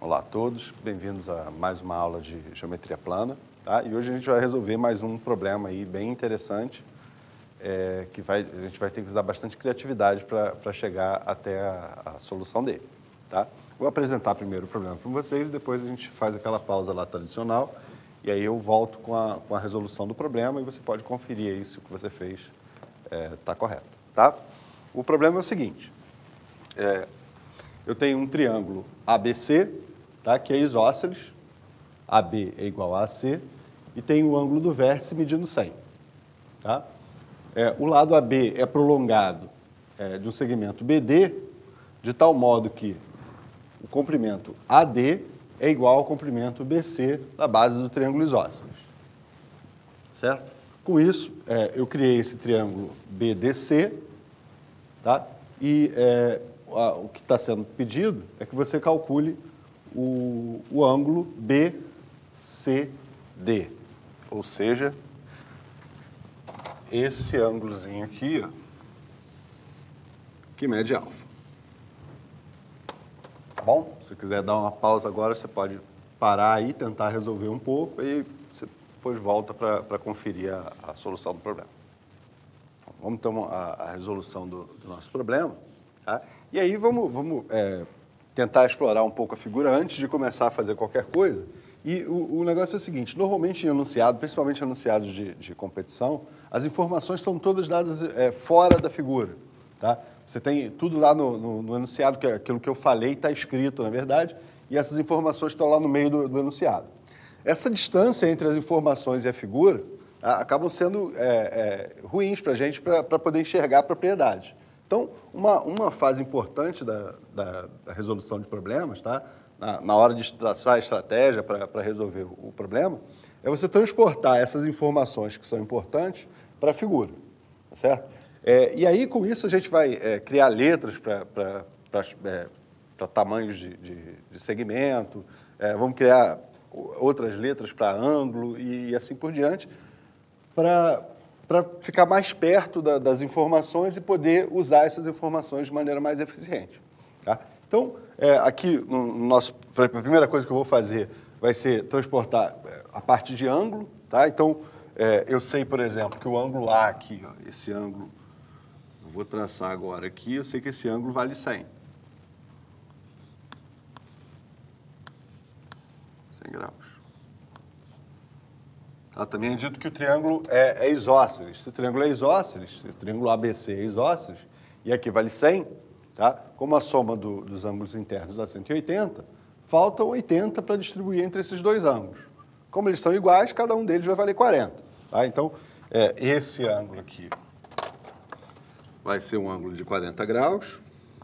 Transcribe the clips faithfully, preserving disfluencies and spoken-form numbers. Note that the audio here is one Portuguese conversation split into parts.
Olá a todos, bem-vindos a mais uma aula de geometria plana. Tá? E hoje a gente vai resolver mais um problema aí bem interessante, é, que vai, a gente vai ter que usar bastante criatividade para chegar até a, a solução dele. Tá? Vou apresentar primeiro o problema para vocês e depois a gente faz aquela pausa lá tradicional e aí eu volto com a, com a resolução do problema e você pode conferir aí se o que você fez está é, correto. Tá? O problema é o seguinte, é, eu tenho um triângulo A B C, tá, que é isósceles, A B é igual a AC, e tem o ângulo do vértice medindo cem. Tá? É, o lado A B é prolongado é, de um segmento B D, de tal modo que o comprimento A D é igual ao comprimento B C da base do triângulo isósceles. Certo? Com isso, é, eu criei esse triângulo B D C, tá? E é, a, o que está sendo pedido é que você calcule o, o ângulo B C D, ou seja, esse ângulozinho aqui, ó, que mede alfa. Tá bom? Se você quiser dar uma pausa agora, você pode parar aí, tentar resolver um pouco, e você depois volta para conferir a, a solução do problema. Vamos então à, à resolução do, do nosso problema. Tá? E aí vamos, vamos é, tentar explorar um pouco a figura antes de começar a fazer qualquer coisa. E o, o negócio é o seguinte, normalmente em enunciado, principalmente em enunciados de, de competição, as informações são todas dadas é, fora da figura. Tá? Você tem tudo lá no, no, no enunciado, que é aquilo que eu falei está escrito, na verdade, e essas informações estão lá no meio do, do enunciado. Essa distância entre as informações e a figura a, acabam sendo é, é, ruins para a gente para poder enxergar a propriedade. Então, uma, uma fase importante da, da, da resolução de problemas, tá? na, na hora de traçar a estratégia para resolver o problema, é você transportar essas informações que são importantes para a figura, tá certo? É, e aí, com isso, a gente vai é, criar letras para é, tamanhos de, de, de segmento, é, vamos criar outras letras para ângulo e, e assim por diante, para para ficar mais perto da, das informações e poder usar essas informações de maneira mais eficiente. Tá? Então, é, aqui, no nosso, a primeira coisa que eu vou fazer vai ser transportar a parte de ângulo. Tá? Então, é, eu sei, por exemplo, que o ângulo A aqui, ó, esse ângulo, eu vou traçar agora aqui, eu sei que esse ângulo vale cem. cem graus. Tá? Também é dito que o triângulo é, é isósceles. Se o triângulo é isósceles, se o triângulo A B C é isósceles, e aqui vale cem, tá? Como a soma do, dos ângulos internos dá cento e oitenta, faltam oitenta para distribuir entre esses dois ângulos. Como eles são iguais, cada um deles vai valer quarenta. Tá? Então, é, esse ângulo aqui vai ser um ângulo de quarenta graus.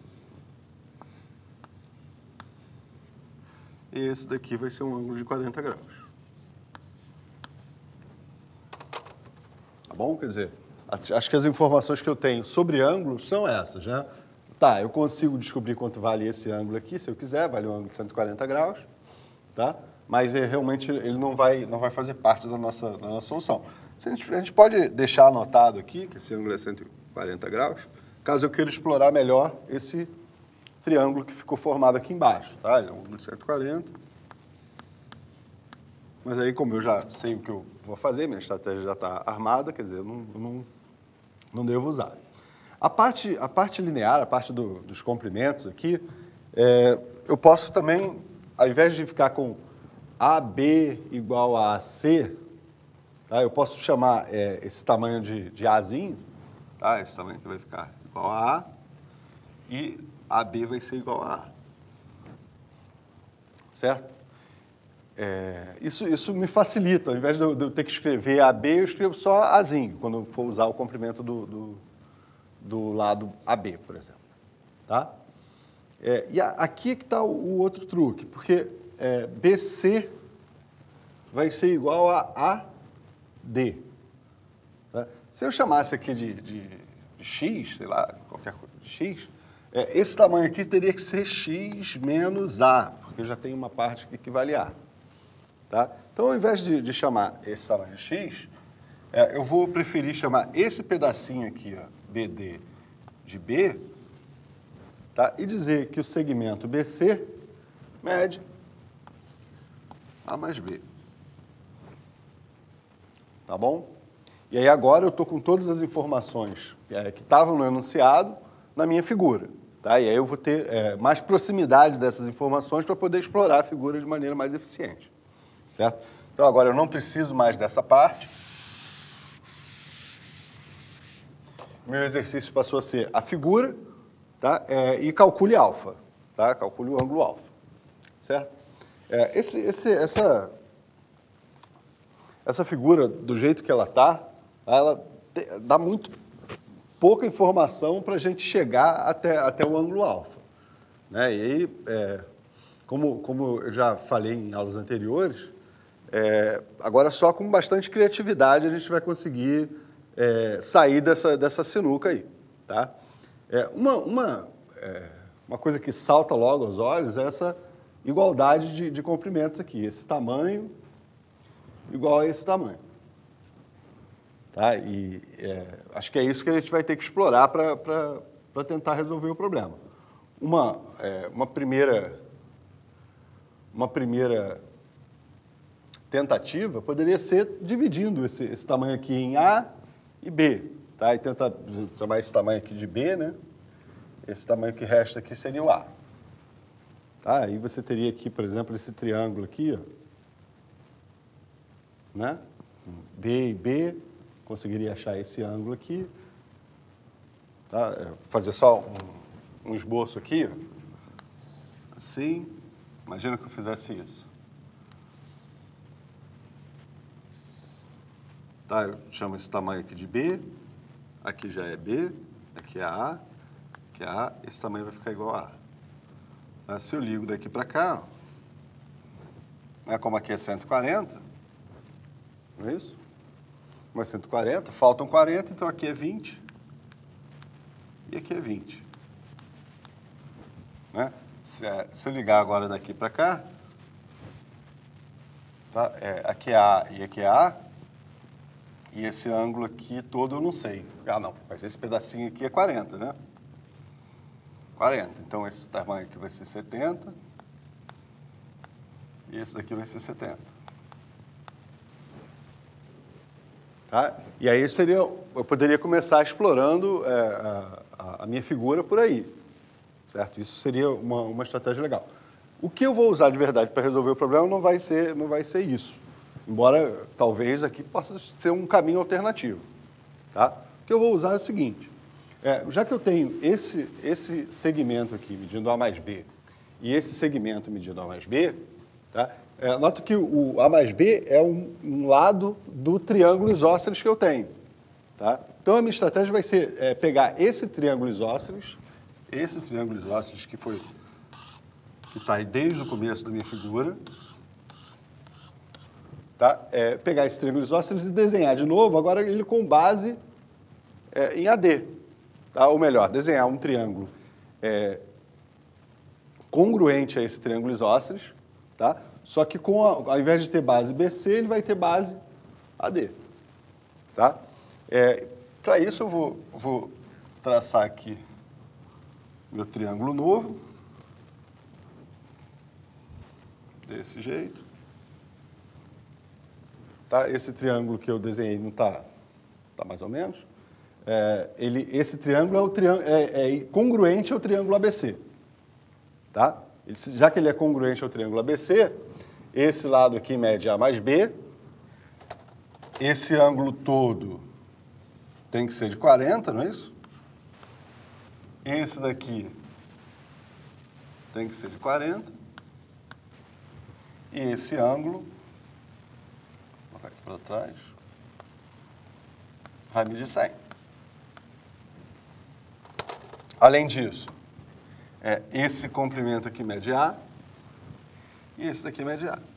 E esse daqui vai ser um ângulo de quarenta graus. Tá bom? Quer dizer, acho que as informações que eu tenho sobre ângulos são essas, né? Tá, eu consigo descobrir quanto vale esse ângulo aqui, se eu quiser, vale um ângulo de cento e quarenta graus, tá? Mas é, realmente ele não vai, não vai fazer parte da nossa, da nossa solução. A gente, a gente pode deixar anotado aqui que esse ângulo é cento e quarenta graus, caso eu queira explorar melhor esse triângulo que ficou formado aqui embaixo, tá? Ele é um ângulo de cento e quarenta. Mas aí, como eu já sei o que eu vou fazer, minha estratégia já está armada, quer dizer, eu não, eu não, não devo usar. A parte, a parte linear, a parte do, dos comprimentos aqui, é, eu posso também, ao invés de ficar com A B igual a AC, tá, eu posso chamar é, esse tamanho de, de Azinho, tá, esse tamanho que vai ficar igual a A, e A B vai ser igual a A. Certo? É, isso, isso me facilita, ao invés de eu, de eu ter que escrever A B, eu escrevo só Azinho, quando eu for usar o comprimento do, do, do lado A B, por exemplo. Tá? É, e a, aqui é que está o, o outro truque, porque é, B C vai ser igual a A D. Tá? Se eu chamasse aqui de, de, de X, sei lá, qualquer coisa de X, é, esse tamanho aqui teria que ser X menos A, porque já tem uma parte que equivale a A. Tá? Então, ao invés de, de chamar esse tamanho de X, é, eu vou preferir chamar esse pedacinho aqui, ó, B D, de B, tá? E dizer que o segmento B C mede A mais B. Tá bom? E aí agora eu estou com todas as informações é, que estavam no enunciado na minha figura. Tá? E aí eu vou ter é, mais proximidade dessas informações para poder explorar a figura de maneira mais eficiente. Certo? Então agora eu não preciso mais dessa parte. Meu exercício passou a ser a figura, tá? É, e calcule alfa. Tá? Calcule o ângulo alfa. Certo? É, esse, esse, essa, essa figura, do jeito que ela está, ela te, dá muito pouca informação para a gente chegar até, até o ângulo alfa. Né? E aí, é, como, como eu já falei em aulas anteriores, é, agora só com bastante criatividade a gente vai conseguir é, sair dessa, dessa sinuca aí. Tá? É, uma, uma, é, uma coisa que salta logo aos olhos é essa igualdade de, de comprimentos aqui. Esse tamanho igual a esse tamanho. Tá? E é, acho que é isso que a gente vai ter que explorar para tentar resolver o problema. Uma, é, uma, primeira, uma primeira tentativa poderia ser dividindo esse, esse tamanho aqui em A e B. Tá? E tentar chamar esse tamanho aqui de B, né? Esse tamanho que resta aqui seria o A. Tá? Aí você teria aqui, por exemplo, esse triângulo aqui, ó, né? B e B. Conseguiria achar esse ângulo aqui, tá? Fazer só um, um esboço aqui, ó. Assim, imagina que eu fizesse isso. Tá? Eu chamo esse tamanho aqui de B, aqui já é B, aqui é A, aqui é A, esse tamanho vai ficar igual a A. Tá? Se eu ligo daqui para cá, ó, né, como aqui é cento e quarenta, não é isso? Mais cento e quarenta, faltam quarenta, então aqui é vinte e aqui é vinte. Né? Se, é, se eu ligar agora daqui para cá, tá? É, aqui é A e aqui é A, e esse ângulo aqui todo eu não sei. Ah, não, mas esse pedacinho aqui é quarenta, né? quarenta, então esse tamanho aqui vai ser setenta, e esse daqui vai ser setenta. Tá? E aí seria, eu poderia começar explorando é, a, a minha figura por aí, certo? Isso seria uma, uma estratégia legal. O que eu vou usar de verdade para resolver o problema não vai ser, não vai ser isso, embora talvez aqui possa ser um caminho alternativo. Tá? O que eu vou usar é o seguinte, é, já que eu tenho esse, esse segmento aqui medindo A mais B e esse segmento medindo A mais B, tá? É, noto que o A mais B é um, um lado do triângulo isósceles que eu tenho. Tá? Então, a minha estratégia vai ser é, pegar esse triângulo isósceles, esse triângulo isósceles que foi que está aí desde o começo da minha figura, tá? É, pegar esse triângulo isósceles e desenhar de novo, agora ele com base é, em A D. Tá? Ou melhor, desenhar um triângulo é, congruente a esse triângulo isósceles, tá? Só que com a, ao invés de ter base B C, ele vai ter base A D. Tá? É, para isso eu vou, vou traçar aqui meu triângulo novo, desse jeito. Tá? Esse triângulo que eu desenhei não está tá mais ou menos. É, ele, esse triângulo é, o triângulo, é, é congruente ao triângulo A B C. Tá? Ele, já que ele é congruente ao triângulo A B C, esse lado aqui mede A mais B, esse ângulo todo tem que ser de quarenta, não é isso? Esse daqui tem que ser de quarenta, e esse ângulo, vou colocar aqui para trás, vai medir cem. Além disso, é, esse comprimento aqui mede A, e esse daqui mede A.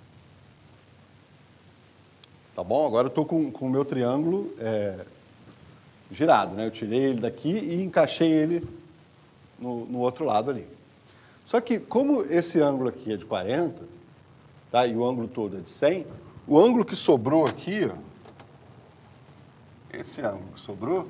Tá bom? Agora eu estou com, com o meu triângulo é, girado, né? Eu tirei ele daqui e encaixei ele no, no outro lado ali. Só que, como esse ângulo aqui é de quarenta, tá? E o ângulo todo é de cem, o ângulo que sobrou aqui, ó, esse ângulo que sobrou,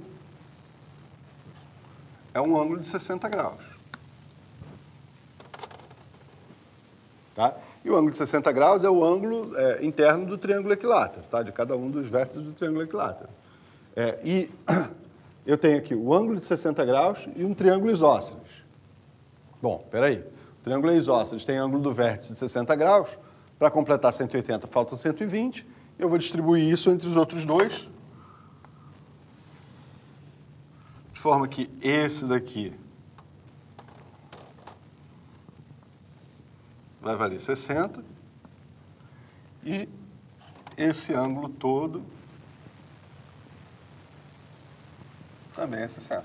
é um ângulo de sessenta graus. Tá? E o ângulo de sessenta graus é o ângulo é, interno do triângulo equilátero, tá? De cada um dos vértices do triângulo equilátero. É, e eu tenho aqui o ângulo de sessenta graus e um triângulo isósceles. Bom, peraí. O triângulo isósceles tem ângulo do vértice de sessenta graus. Para completar cento e oitenta, faltam cento e vinte. Eu vou distribuir isso entre os outros dois. De forma que esse daqui vai valer sessenta. E esse ângulo todo também é sessenta.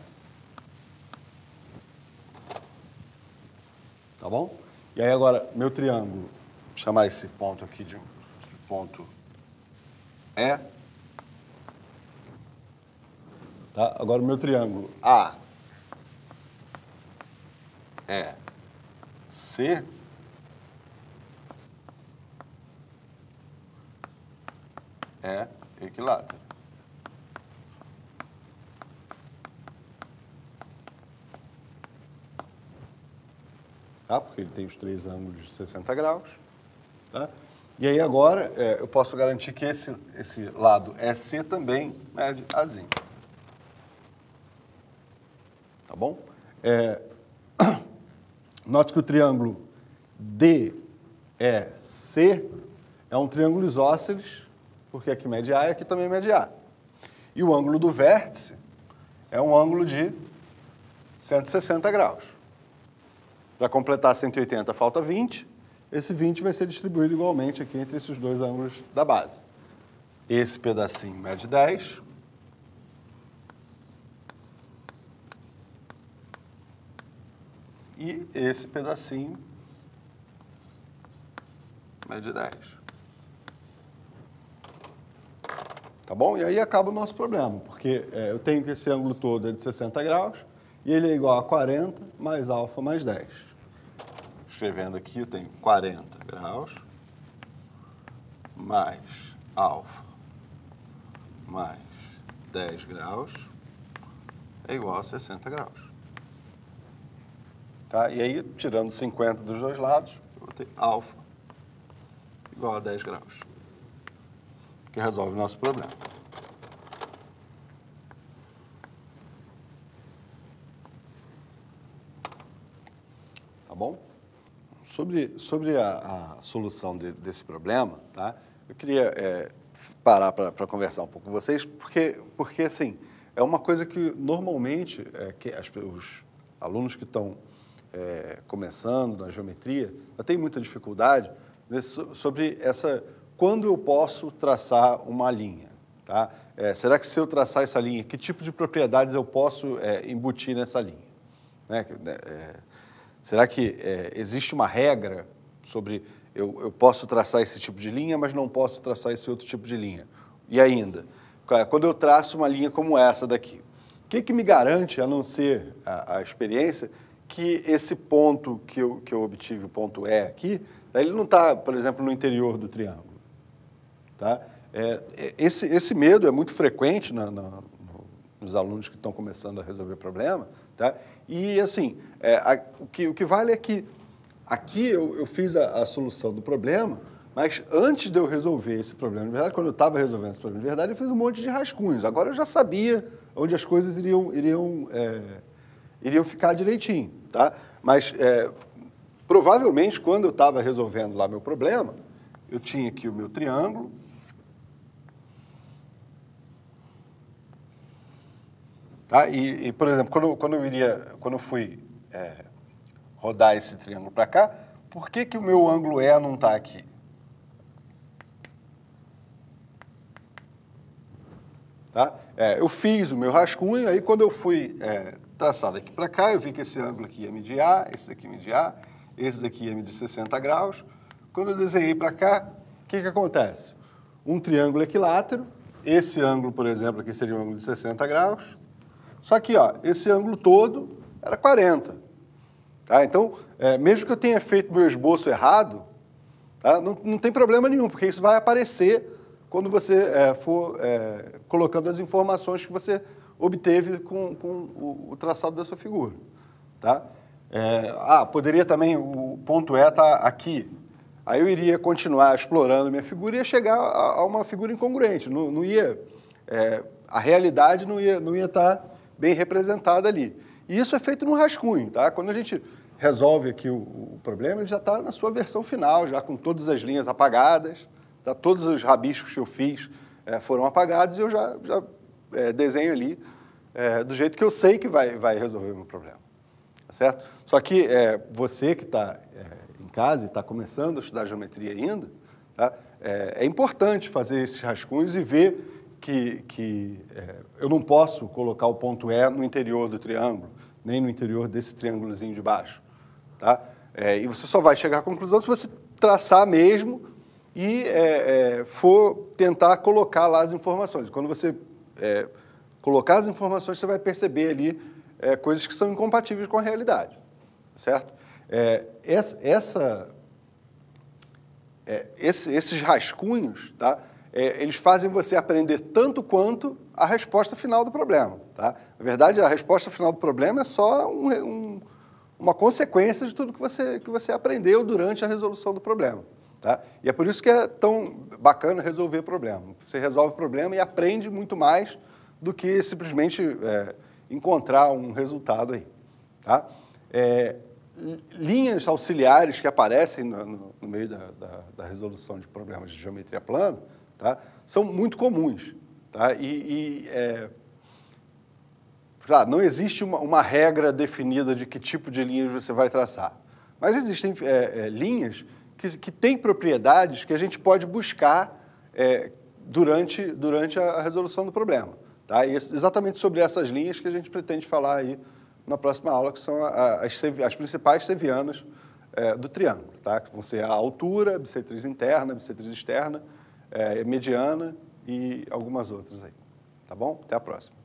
Tá bom? E aí agora, meu triângulo, vou chamar esse ponto aqui de ponto E. Tá? Agora o meu triângulo A, E, C é equilátero. Tá? Porque ele tem os três ângulos de sessenta graus. Tá? E aí agora é, eu posso garantir que esse, esse lado E C também mede Azinho. Tá bom? É, note que o triângulo D E C é um triângulo isósceles, porque aqui mede A e aqui também mede A. E o ângulo do vértice é um ângulo de cento e sessenta graus. Para completar cento e oitenta, falta vinte. Esse vinte vai ser distribuído igualmente aqui entre esses dois ângulos da base. Esse pedacinho mede dez. E esse pedacinho mede dez. Tá bom? E aí acaba o nosso problema, porque é, eu tenho que esse ângulo todo é de sessenta graus e ele é igual a quarenta mais alfa mais dez. Escrevendo aqui, eu tenho quarenta graus mais alfa mais dez graus é igual a sessenta graus. Tá? E aí, tirando cinquenta dos dois lados, eu vou ter alfa igual a dez graus. Que resolve o nosso problema. Tá bom? Sobre, sobre a, a solução de, desse problema, tá? Eu queria é, parar para conversar um pouco com vocês, porque, porque assim, é uma coisa que normalmente é, que as, os alunos que estão é, começando na geometria têm muita dificuldade nesse, sobre essa... Quando eu posso traçar uma linha? Tá? É, será que se eu traçar essa linha, que tipo de propriedades eu posso é, embutir nessa linha? Né? É, será que é, existe uma regra sobre eu, eu posso traçar esse tipo de linha, mas não posso traçar esse outro tipo de linha? E ainda, quando eu traço uma linha como essa daqui, o que, que me garante, a não ser a, a experiência, que esse ponto que eu, que eu obtive, o ponto E aqui, ele não está, por exemplo, no interior do triângulo? Tá? É, esse, esse medo é muito frequente na, na, nos alunos que estão começando a resolver problema. Tá? E, assim, é, a, o, que, o que vale é que aqui eu, eu fiz a, a solução do problema, mas antes de eu resolver esse problema, de verdade, quando eu estava resolvendo esse problema de verdade, eu fiz um monte de rascunhos. Agora eu já sabia onde as coisas iriam, iriam, é, iriam ficar direitinho. Tá? Mas, é, provavelmente, quando eu estava resolvendo lá meu problema, eu tinha aqui o meu triângulo. Tá? E, e, por exemplo, quando, quando eu iria, quando eu fui é, rodar esse triângulo para cá, por que, que o meu ângulo E não está aqui? Tá? É, eu fiz o meu rascunho, aí quando eu fui é, traçar daqui para cá, eu vi que esse ângulo aqui ia medir A, esse daqui medir A, esse daqui ia medir sessenta graus. Quando eu desenhei para cá, o que, que acontece? Um triângulo equilátero, esse ângulo, por exemplo, aqui seria um ângulo de sessenta graus, só que ó, esse ângulo todo era quarenta. Tá? Então, é, mesmo que eu tenha feito meu esboço errado, tá? não, não tem problema nenhum, porque isso vai aparecer quando você é, for é, colocando as informações que você obteve com, com o, o traçado da sua figura. Tá? É, ah, poderia também, o ponto E está aqui. aí eu iria continuar explorando minha figura e ia chegar a, a uma figura incongruente. Não, não ia, é, a realidade não ia, não ia estar bem representada ali. E isso é feito no rascunho, tá? Quando a gente resolve aqui o, o problema, ele já está na sua versão final, já com todas as linhas apagadas, tá? Todos os rabiscos que eu fiz é, foram apagados e eu já, já é, desenho ali é, do jeito que eu sei que vai, vai resolver o meu problema, tá certo? Só que é, você que está é, em casa e está começando a estudar geometria ainda, tá? é, é importante fazer esses rascunhos e ver que, que é, eu não posso colocar o ponto E no interior do triângulo, nem no interior desse triângulozinho de baixo. Tá? É, e você só vai chegar à conclusão se você traçar mesmo e é, é, for tentar colocar lá as informações. Quando você é, colocar as informações, você vai perceber ali é, coisas que são incompatíveis com a realidade, certo? É, essa, essa, é, esse, esses rascunhos, tá? É, eles fazem você aprender tanto quanto a resposta final do problema. Tá? Na verdade, a resposta final do problema é só um, um, uma consequência de tudo que você, que você aprendeu durante a resolução do problema. Tá? E é por isso que é tão bacana resolver problema. Você resolve o problema e aprende muito mais do que simplesmente é, encontrar um resultado aí. Tá? É, linhas auxiliares que aparecem no, no, no meio da, da, da resolução de problemas de geometria plana, tá? São muito comuns. Tá? E, e é, claro, não existe uma, uma regra definida de que tipo de linhas você vai traçar. Mas existem é, é, linhas que, que têm propriedades que a gente pode buscar é, durante, durante a, a resolução do problema. Tá? E é exatamente sobre essas linhas que a gente pretende falar aí na próxima aula, que são as, as principais sevianas é, do triângulo. Tá? Que vão ser a altura, a bissetriz interna, a bissetriz externa, é, mediana e algumas outras aí. Tá bom? Até a próxima.